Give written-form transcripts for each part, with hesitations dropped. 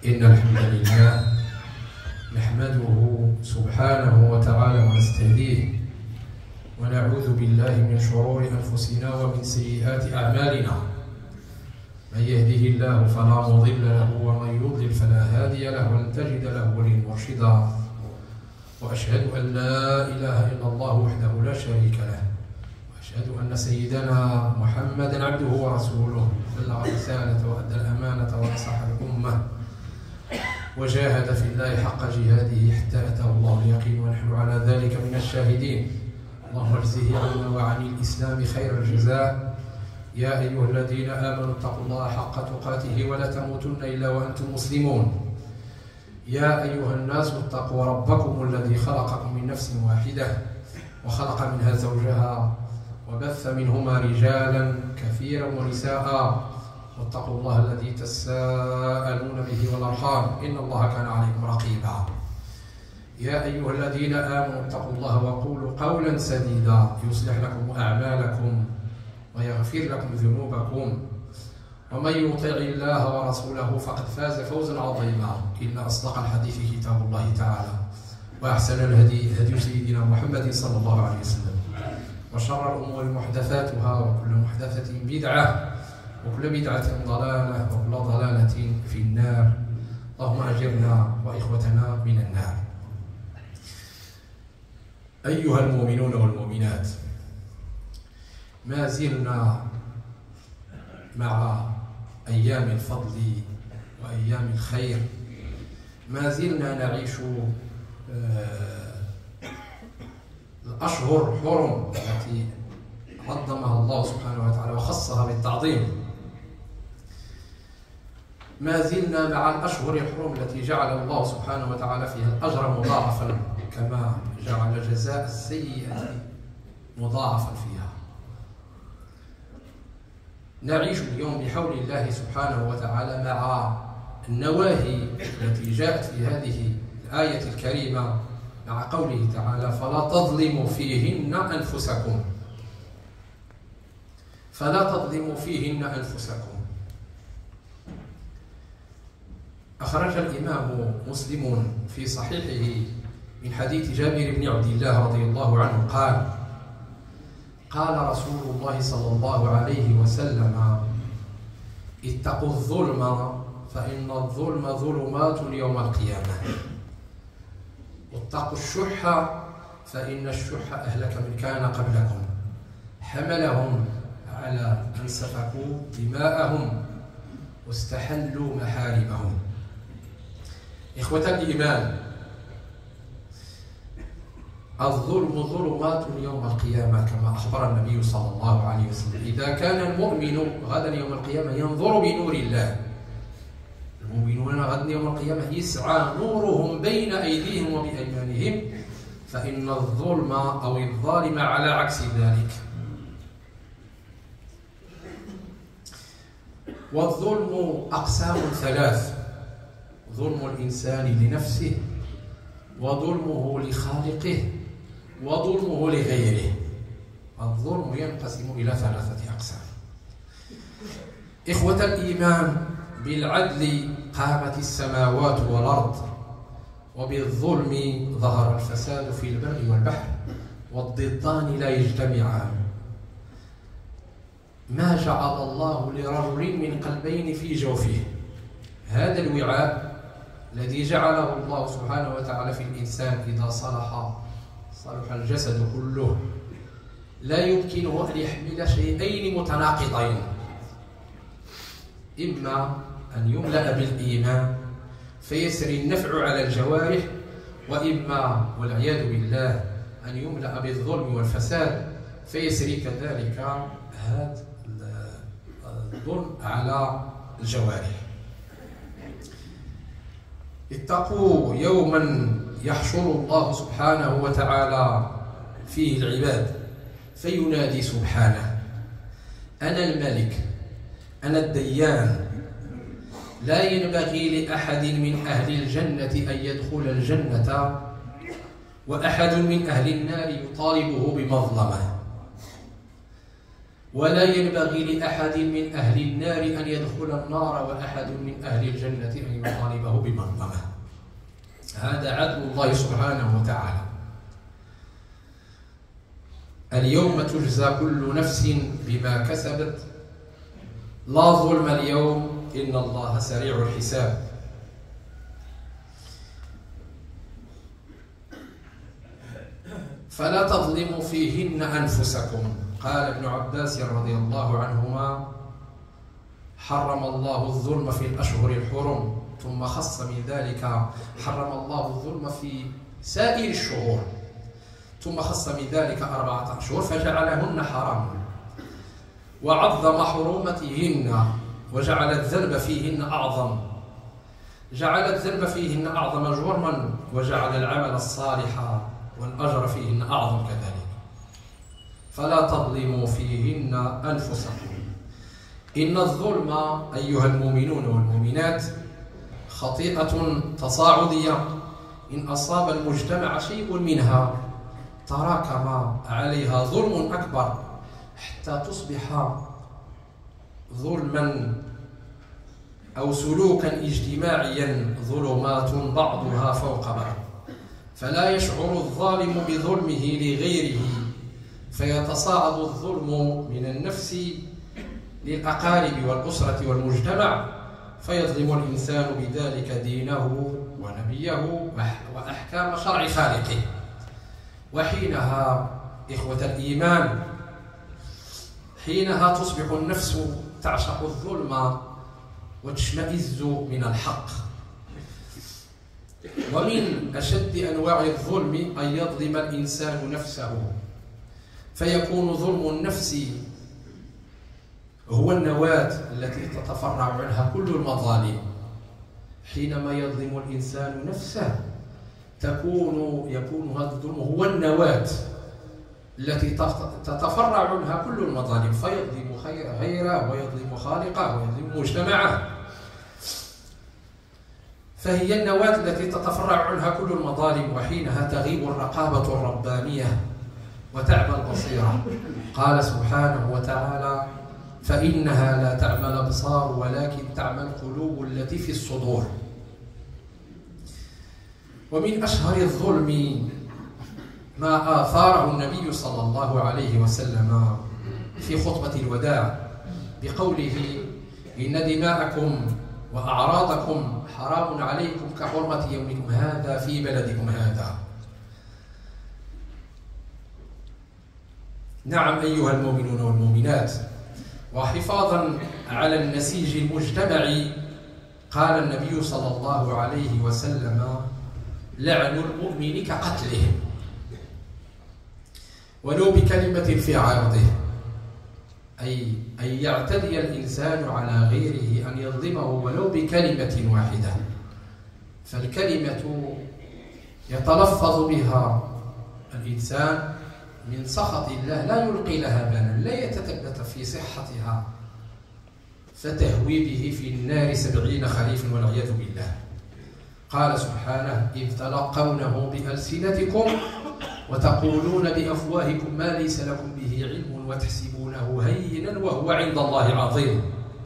إن الحمد لله نحمده سبحانه وتعالى ونستهديه ونعوذ بالله من شرور أنفسنا ومن سيئات أعمالنا. من يهده الله فلا مضل له ومن يضلل فلا هادي له ولن تجد له وليا مرشدا. وأشهد أن لا إله إلا الله وحده لا شريك له، وأشهد أن سيدنا محمدا عبده ورسوله بلغ الرسالة وأدى الأمانة ونصح الأمة وجاهد في الله حق جهاده حتى أتاه الله اليقين، ونحن على ذلك من الشاهدين. اللهم اجزه عنا وعن الإسلام خير الجزاء. يا أيها الذين آمنوا اتقوا الله حق تقاته ولا تموتن إلا وأنتم مسلمون. يا أيها الناس اتقوا ربكم الذي خلقكم من نفس واحدة وخلق منها زوجها وبث منهما رجالا كثيرا ونساء، واتقوا الله الذي تساءلون به والأرحام إن الله كان عليكم رقيبا. يا أيها الذين آمنوا اتقوا الله وقولوا قولا سديدا يصلح لكم أعمالكم ويغفر لكم ذنوبكم، ومن يطع الله ورسوله فقد فاز فوزا عظيما. إن أصدق الحديث كتاب الله تعالى، وأحسن الهدي هدي سيدنا محمد صلى الله عليه وسلم، وشر الأمور محدثاتها، وكل محدثة بدعة، وكل بدعة ضلالة، وكل ضلالة في النار. اللهم أجرنا وإخوتنا من النار. أيها المؤمنون والمؤمنات، ما زلنا مع أيام الفضل وأيام الخير، ما زلنا نعيش الأشهر الحرم التي عظمها الله سبحانه وتعالى وخصها بالتعظيم. ما زلنا مع الأشهر الحرم التي جعل الله سبحانه وتعالى فيها الأجر مضاعفا، كما جعل جزاء السيئة مضاعفا فيها. نعيش اليوم بحول الله سبحانه وتعالى مع النواهي التي جاءت في هذه الآية الكريمة، مع قوله تعالى: فلا تظلموا فيهن أنفسكم. فلا تظلموا فيهن أنفسكم. أخرج الإمام مسلم في صحيحه من حديث جابر بن عبد الله رضي الله عنه قال: قال رسول الله صلى الله عليه وسلم: اتقوا الظلم فإن الظلم ظلمات يوم القيامة، واتقوا الشح فإن الشح أهلك من كان قبلكم، حملهم على أن سفكوا دماءهم واستحلوا محارمهم. إخوة الإيمان، الظلم ظلمات يوم القيامة كما أخبر النبي صلى الله عليه وسلم. إذا كان المؤمن غدا يوم القيامة ينظر بنور الله، المؤمنون غدا يوم القيامة يسعى نورهم بين أيديهم وبأيمانهم، فإن الظلم أو الظالم على عكس ذلك. والظلم أقسام ثلاث: ظلم الإنسان لنفسه، وظلمه لخالقه، وظلمه لغيره. الظلم ينقسم إلى ثلاثة أقسام. إخوة الإيمان، بالعدل قامت السماوات والأرض، وبالظلم ظهر الفساد في البر والبحر، والضدان لا يجتمعان. ما جعل الله لرجل من قلبين في جوفه. هذا الوعاء الذي جعله الله سبحانه وتعالى في الإنسان إذا صلح الجسد كله، لا يمكنه أن يحمل شيئين متناقضين: إما أن يملأ بالإيمان فيسري النفع على الجوارح، وإما والعياذ بالله أن يملأ بالظلم والفساد فيسري كذلك هذا الظلم على الجوارح. اتقوا يوما يحشر الله سبحانه وتعالى فيه العباد فينادي سبحانه: أنا الملك، أنا الديان، لا ينبغي لأحد من أهل الجنة أن يدخل الجنة، وأحد من أهل النار يطالبه بمظلمة. ولا ينبغي لأحد من أهل النار أن يدخل النار وأحد من أهل الجنة أن يطالبه بمظلمة. هذا عدل الله سبحانه وتعالى. اليوم تجزى كل نفس بما كسبت لا ظلم اليوم إن الله سريع الحساب. فلا تظلموا فيهن أنفسكم. قال ابن عباس رضي الله عنهما: حرم الله الظلم في الأشهر الحرم، ثم خص من ذلك حرم الله الظلم في سائر الشهور، ثم خص من ذلك 4 أشهر فجعلهن حراما، وعظم حرمتهن وجعل الذنب فيهن أعظم، جعل الذنب فيهن أعظم جرما، وجعل العمل الصالح والأجر فيهن أعظم كذلك. فلا تظلموا فيهن أنفسكم. إن الظلم أيها المؤمنون والمؤمنات خطيئة تصاعدية، إن أصاب المجتمع شيء منها تراكم عليها ظلم أكبر حتى تصبح ظلما أو سلوكا اجتماعيا ظلمات بعضها فوق بعض، فلا يشعر الظالم بظلمه لغيره، فيتصاعد الظلم من النفس للأقارب والأسرة والمجتمع، فيظلم الإنسان بذلك دينه ونبيه وأحكام شرع خالقه. وحينها إخوة الإيمان، حينها تصبح النفس تعشق الظلم وتشمئز من الحق. ومن أشد أنواع الظلم أن يظلم الإنسان نفسه، فيكون ظلم النفس هو النواة التي تتفرع عنها كل المظالم. حينما يظلم الإنسان نفسه يكون هذا الظلم هو النواة التي تتفرع عنها كل المظالم، فيظلم غيره ويظلم خالقه ويظلم مجتمعه. فهي النواة التي تتفرع عنها كل المظالم، وحينها تغيب الرقابة الربانية وتعمى البصيرة. قال سبحانه وتعالى: فإنها لا تعمى الأبصار ولكن تعمى القلوب التي في الصدور. ومن أشهر الظلم ما آثاره النبي صلى الله عليه وسلم في خطبة الوداع بقوله: إن دماءكم وأعراضكم حرام عليكم كحرمة يومكم هذا في بلدكم هذا. نعم أيها المؤمنون والمؤمنات، وحفاظا على النسيج المجتمعي قال النبي صلى الله عليه وسلم: لعن المؤمن كقتله، ولو بكلمة في عرضه، أي أن يعتدي الإنسان على غيره، أن يظلمه ولو بكلمة واحدة. فالكلمة يتلفظ بها الإنسان من سخط الله لا يلقي لها بالا، لا يتثبت في صحتها، فتهوي به في النار 70 خريفا والعياذ بالله. قال سبحانه: إذ تلقونه بألسنتكم وتقولون بأفواهكم ما ليس لكم به علم وتحسبونه هينا وهو عند الله عظيم.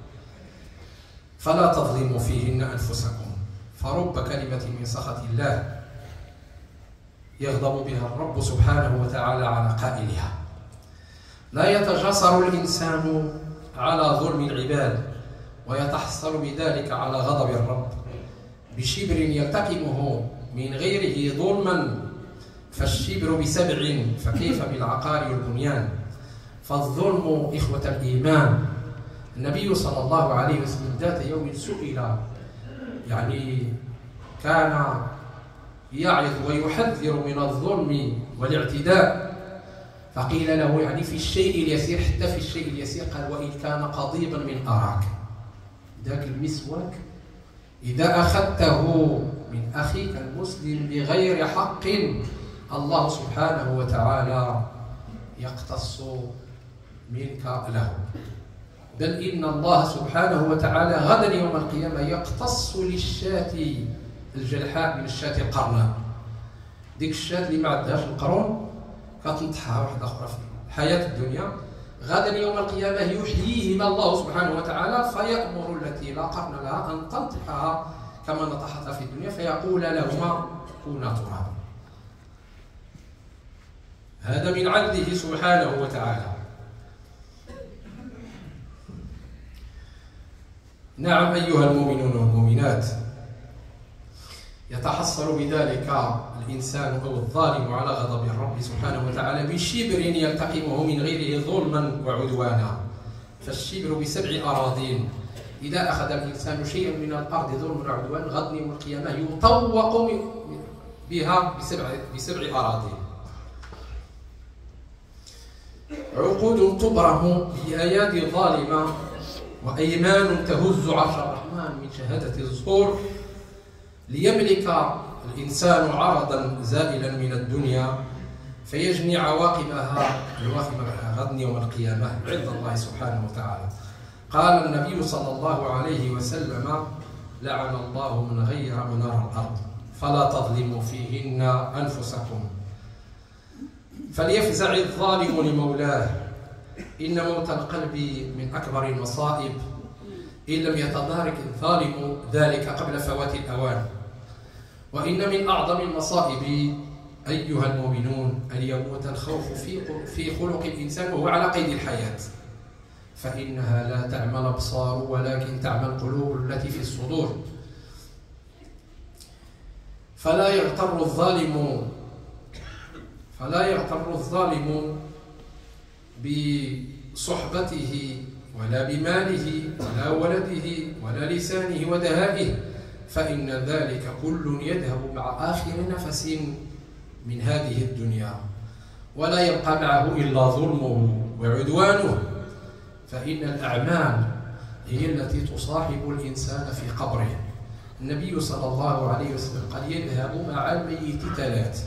فلا تظلموا فيهن أنفسكم، فرب كلمة من سخط الله يغضب بها الرب سبحانه وتعالى على قائلها. لا يتجاسر الإنسان على ظلم العباد ويتحصل بذلك على غضب الرب بشبر يلتقمه من غيره ظلما، فالشبر ب7 فكيف بالعقار والبنيان. فالظلم إخوة الإيمان، النبي صلى الله عليه وسلم ذات يوم سئل، يعني كان يعظ ويحذر من الظلم والاعتداء، فقيل له يعني في الشيء اليسير، حتى في الشيء اليسير، قال: وإن كان قضيبا من أراك، ذاك المسواك إذا أخذته من أخيك المسلم بغير حق الله سبحانه وتعالى يقتص منك له، بل إن الله سبحانه وتعالى غدا يوم القيامة يقتص للشاة الجلحاء من الشاة القرناء. ديك الشاة اللي ما عندهاش القرون كتنطحها واحدة أخرى في الحياة الدنيا، غدا يوم القيامة يحييهما الله سبحانه وتعالى فيأمر التي لا قرن لها أن تنطحها كما نطحتها في الدنيا فيقول لهما كونا ترابا. هذا من عدله سبحانه وتعالى. نعم أيها المؤمنون والمؤمنات، يتحصل بذلك الإنسان أو الظالم على غضب الرب سبحانه وتعالى بشبر يلتقمه من غيره ظلما وعدوانا. فالشبر ب7 أراضين، إذا أخذ الإنسان شيئا من الأرض ظلما وعدوانا غدا يوم القيامة يطوق بها ب7 أراضين. عقود تبرم بآيات ظالمة وأيمان تهز عرش الرحمن من شهادة الزور ليملك الإنسان عرضا زائلا من الدنيا فيجني عواقبها غدا يوم القيامة عند الله سبحانه وتعالى. قال النبي صلى الله عليه وسلم: لعن الله من غير منار الأرض فلا تظلموا فيهن أنفسكم. فليفزع الظالم لمولاه، إن موت القلب من أكبر المصائب إن لم يتدارك الظالم ذلك قبل فوات الأوان. وإن من أعظم المصائب أيها المؤمنون أن يموت الخوف في خلق الإنسان وهو على قيد الحياة، فإنها لا تعمى الأبصار ولكن تعمى القلوب التي في الصدور. فلا يغتر الظالم بصحبته ولا بماله ولا ولده ولا لسانه ودهائه، فإن ذلك كل يذهب مع آخر نفس من هذه الدنيا، ولا يبقى معه إلا ظلمه وعدوانه. فإن الأعمال هي التي تصاحب الإنسان في قبره. النبي صلى الله عليه وسلم قال: يذهب مع الميت 3،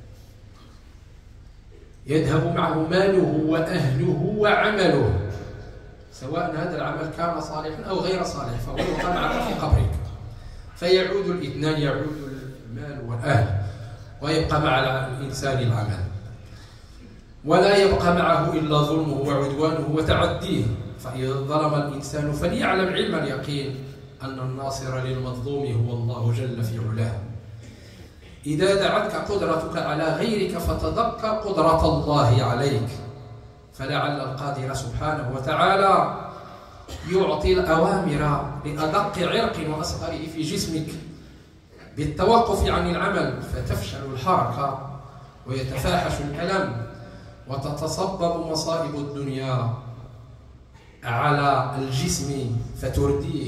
يذهب معه ماله وأهله وعمله، سواء هذا العمل كان صالحا أو غير صالح فهو يبقى معك في قبرك. فيعود الاثنان، يعود المال والأهل ويبقى مع الإنسان العمل، ولا يبقى معه إلا ظلمه وعدوانه وتعديه. فإذا ظلم الإنسان فليعلم علم اليقين أن الناصر للمظلوم هو الله جل في علاه. إذا دعتك قدرتك على غيرك فتذكر قدرة الله عليك، فلعل القادر سبحانه وتعالى يعطي الأوامر لأدق عرق وأصغره في جسمك بالتوقف عن العمل، فتفشل الحركة ويتفاحش الألم وتتصبب مصائب الدنيا على الجسم فترديه.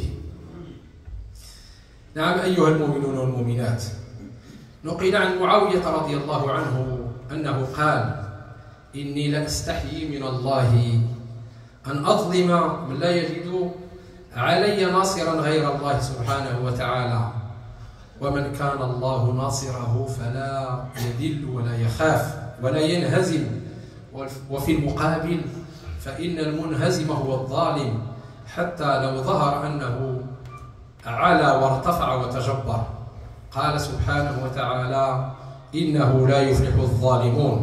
نعم أيها المؤمنون والمؤمنات، نقل عن معاوية رضي الله عنه أنه قال: إني لأستحيي من الله أن أظلم من لا يجد علي ناصرا غير الله سبحانه وتعالى، ومن كان الله ناصره فلا يذل ولا يخاف ولا ينهزم. وفي المقابل فإن المنهزم هو الظالم حتى لو ظهر أنه علا وارتفع وتجبر. قال سبحانه وتعالى: إنه لا يفلح الظالمون.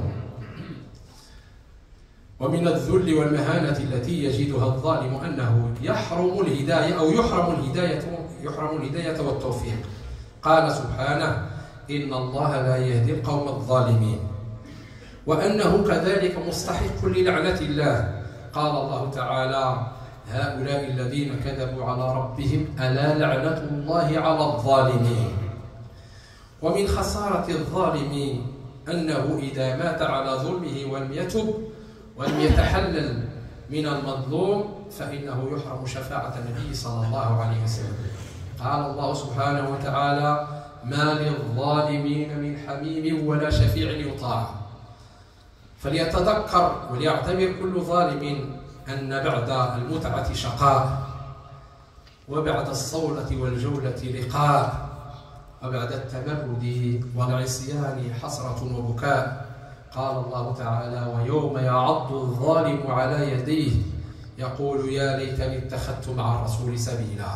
ومن الذل والمهانة التي يجدها الظالم أنه يحرم الهداية أو يحرم الهداية والتوفيق. قال سبحانه: إن الله لا يهدي القوم الظالمين، وأنه كذلك مستحق للعنة الله. قال الله تعالى: هؤلاء الذين كذبوا على ربهم ألا لعنة الله على الظالمين. ومن خسارة الظالم أنه إذا مات على ظلمه ولم يتب ولم يتحلل من المظلوم فإنه يحرم شفاعة النبي صلى الله عليه وسلم. قال الله سبحانه وتعالى: ما للظالمين من حميم ولا شفيع يطاع. فليتذكر وليعتبر كل ظالم أن بعد المتعة شقاء، وبعد الصولة والجولة لقاء، وبعد التمرد والعصيان حسرة وبكاء. قال الله تعالى: ويوم يعض الظالم على يديه يقول يا ليتني اتخذت مع الرسول سبيلا.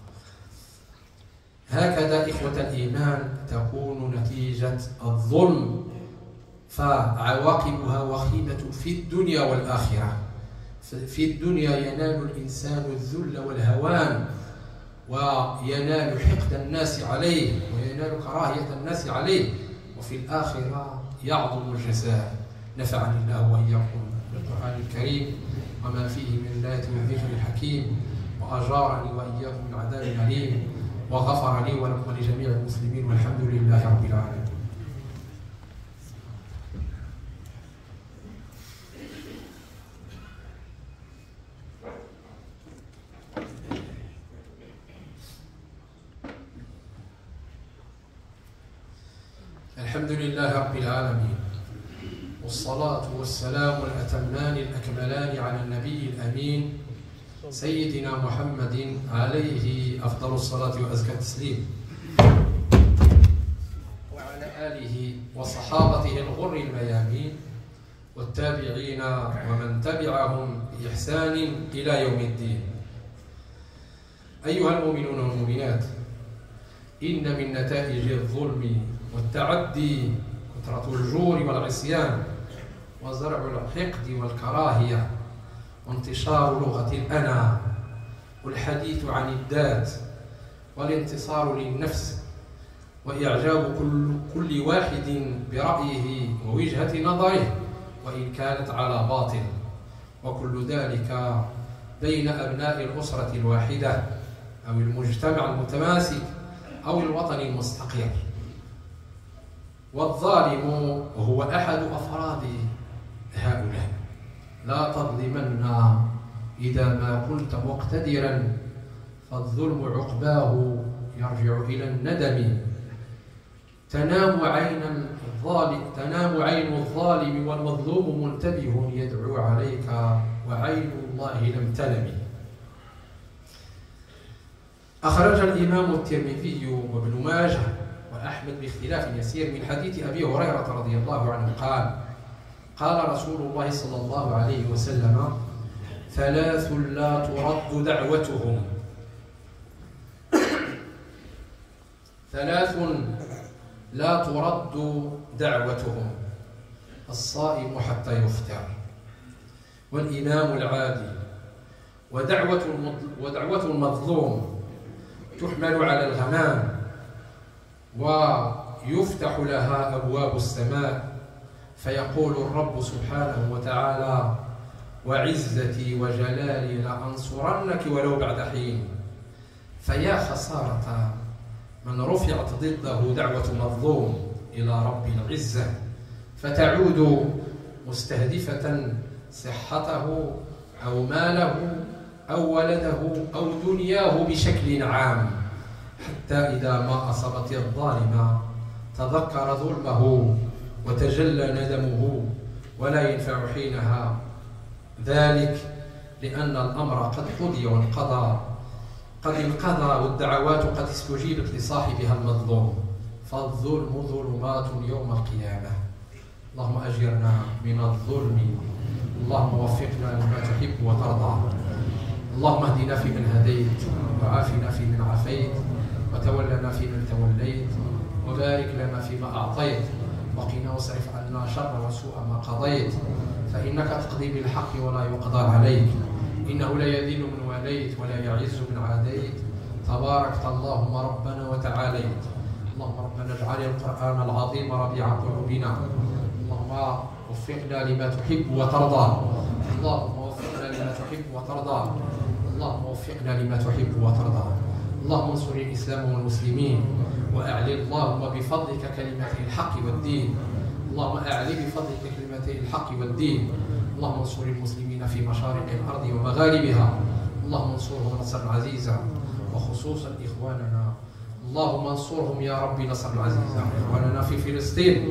هكذا إخوة الإيمان تكون نتيجة الظلم، فعواقبها وخيمة في الدنيا والآخرة. في الدنيا ينال الإنسان الذل والهوان، وينال حقد الناس عليه، وينال كراهية الناس عليه، وفي الآخرة يعظم الجزاء. نفعني الله وإياكم بالقرآن الكريم وما فيه من الآيات والذكر الحكيم، وأجارني وإياكم من عذاب أليم، وغفر لي ولكم ولجميع المسلمين، والحمد لله رب العالمين. الحمد لله رب العالمين، والصلاة والسلام الأتمان الأكملان على النبي الأمين سيدنا محمد عليه أفضل الصلاة وأزكى التسليم، وعلى آله وصحابته الغر الميامين، والتابعين ومن تبعهم بإحسان إلى يوم الدين. أيها المؤمنون والمؤمنات، إن من نتائج الظلم والتعدي كثرة الجور والعصيان، وزرع الحقد والكراهية، وانتشار لغة الأنا، والحديث عن الذات، والانتصار للنفس، وإعجاب كل واحد برأيه ووجهة نظره وإن كانت على باطل، وكل ذلك بين أبناء الأسرة الواحدة أو المجتمع المتماسك أو الوطن المستقر. والظالم هو أحد أفراد هؤلاء. لا تظلمن إذا ما كنت مقتدرا، فالظلم عقباه يرجع إلى الندم. تنام عين الظالم والمظلوم منتبه يدعو عليك، وعين الله لم تنم. أخرج الإمام الترمذي وابن ماجه وأحمد باختلاف يسير من حديث أبي هريرة رضي الله عنه قال: قال رسول الله صلى الله عليه وسلم: ثلاث لا ترد دعوتهم، ثلاث لا ترد دعوتهم: الصائم حتى يفطر، والإمام العادل، ودعوة المظلوم تحمل على الغمام، ويفتح لها أبواب السماء، فيقول الرب سبحانه وتعالى: وعزتي وجلالي لأنصرنك ولو بعد حين. فيا خسارة من رفعت ضده دعوة مظلوم إلى رب العزة، فتعود مستهدفة صحته أو ماله أو ولده أو دنياه بشكل عام، حتى إذا ما أصبت الظالم تذكر ظلمه وتجلى ندمه، ولا ينفع حينها ذلك، لأن الأمر قد قضي وانقضى، قد انقضى، والدعوات قد استجيبت لصاحبها المظلوم. فالظلم ظلمات يوم القيامة. اللهم أجرنا من الظلم، اللهم وفقنا لما تحب وترضى، اللهم اهدنا فيمن هديت، وعافنا فيمن عافيت، وتولنا فيمن توليت، وبارك لنا فيما أعطيت، وقنا واصرف عنا شر وسوء ما قضيت، فإنك تقضي بالحق ولا يقضى عليك، إنه لا يذل من واليت ولا يعز من عاديت، تباركت اللهم ربنا وتعاليت. اللهم ربنا اجعل القرآن العظيم ربيع قلوبنا، اللهم وفقنا لما تحب وترضى، اللهم وفقنا لما تحب وترضى، اللهم وفقنا لما تحب وترضى. اللهم انصر الإسلام والمسلمين، وأعلي اللهم بفضلك كلمته الحق والدين، اللهم أعلي بفضلك كلمته الحق والدين. اللهم انصر المسلمين في مشارق الأرض ومغاربها، اللهم انصرهم نصرا عزيزا، وخصوصا إخواننا، اللهم انصرهم يا رب نصرا عزيزا، إخواننا في فلسطين،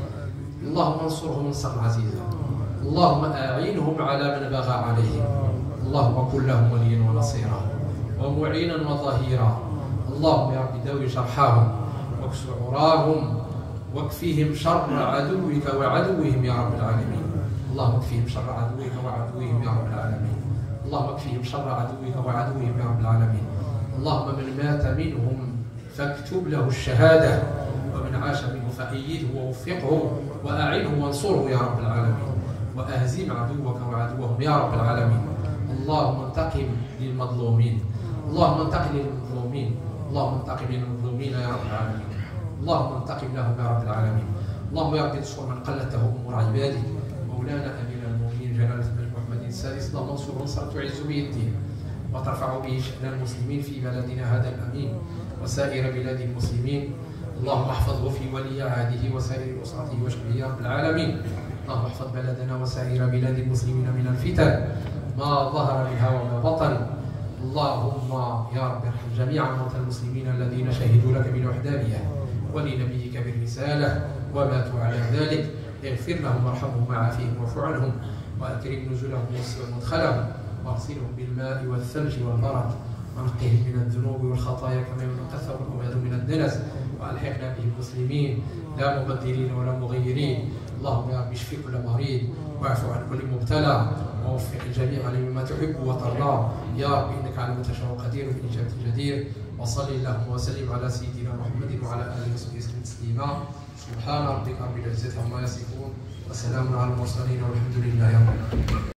اللهم انصرهم نصرا عزيزا، اللهم أعينهم على من بغى عليهم، اللهم كن لهم وليا ونصيرا ومعينا وظهيرا، اللهم يا رب داوي جرحاهم واكس عراهم، واكفيهم شر عدوك وعدوهم يا رب العالمين، اللهم اكفيهم شر عدوك وعدوهم يا رب العالمين، اللهم اكفيهم شر عدوك وعدوهم يا رب العالمين. اللهم من مات منهم فاكتب له الشهادة، ومن عاش منه فأيده ووفقه وأعنه وانصره يا رب العالمين. وأهزم عدوك وعدوهم يا رب العالمين. اللهم انتقم للمظلومين، اللهم انتقم للمظلومين، اللهم انتقم للمظلومين يا رب العالمين، اللهم انتقم لهم يا رب العالمين. اللهم يا رب انصر من قلته أمور عبادك، مولانا أمير المؤمنين جلالة الملك محمد السادس. اللهم انصر نصرا تعز به الدين وترفع به شأن المسلمين في بلدنا هذا الأمين وسائر بلاد المسلمين. اللهم احفظه في ولي عهده وسائر أسرته وشبه يا رب العالمين. اللهم احفظ بلدنا وسائر بلاد المسلمين من الفتن ما ظهر منها وما بطن. اللهم يا رب ارحم جميع موتى المسلمين الذين شهدوا لك بالوحدانية ولنبيك بالرسالة وماتوا على ذلك. اغفر لهم وارحمهم وعافهم واعف عنهم واكرم نزلهم ووسع مدخلهم واغسلهم بالماء والثلج والبرد ونقهم من الذنوب والخطايا كما ينقى الأمهات من الدنس والحقنا به المسلمين لا مبدلين ولا مغيرين. اللهم يا رب اشف كل مريض واعف عن كل مبتلى ووفق الجميع لما تحب وترضى يا رب انك على ما تشاء قدير وفي الاجابه جدير. وصلي اللهم وسلم على سيدنا محمد وعلى اله وصحبه وسلم تسليما. سبحان ربك رب العزه عما يصفون وسلام على المرسلين والحمد لله رب العالمين.